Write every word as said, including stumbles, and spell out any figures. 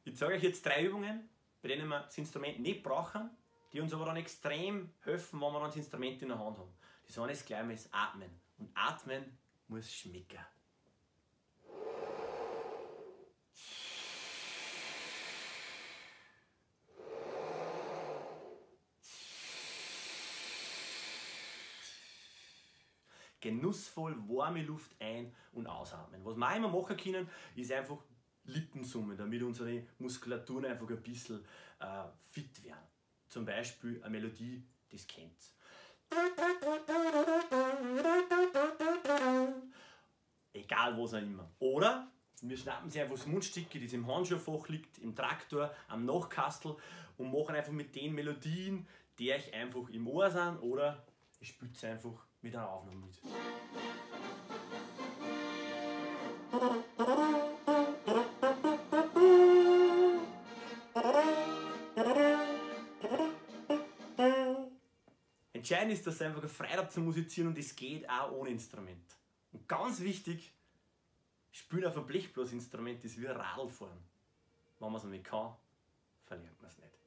Ich zeige euch jetzt drei Übungen, bei denen wir das Instrument nicht brauchen, die uns aber dann extrem helfen, wenn wir dann das Instrument in der Hand haben. Das eine ist gleich mal das Atmen. Und Atmen muss schmecken. Genussvoll warme Luft ein- und ausatmen. Was wir auch immer machen können, ist einfach Lippensummen, damit unsere Muskulaturen einfach ein bisschen äh, fit werden. Zum Beispiel eine Melodie, das kennt ihr. Egal was auch immer. Oder wir schnappen sie einfach das Mundstücke, das im Handschuhfach liegt, im Traktor, am Nachkastel und machen einfach mit den Melodien, die euch einfach im Ohr sind, oder ihr spielt sie einfach mit einer Aufnahme mit. Entscheidend ist, dass ihr einfach Freude habt zu musizieren und es geht auch ohne Instrument. Und ganz wichtig, spielen auf ein Blechblasinstrument ist wie ein Radlfahren. Wenn man es nicht kann, verlernt man es nicht.